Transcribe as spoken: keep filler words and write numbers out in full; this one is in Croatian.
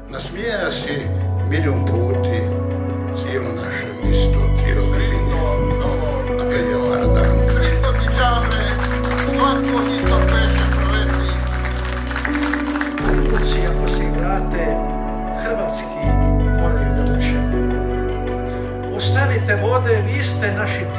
Nasmija si milion puti cijelo naše misto, cijelo Velinje. A kad je Paradan. Sritko ti džabre, svatko od njih peše sprovesti. Kuci ako se igrate, hrvatski moraju da uče. Ostanite vode, vi ste naši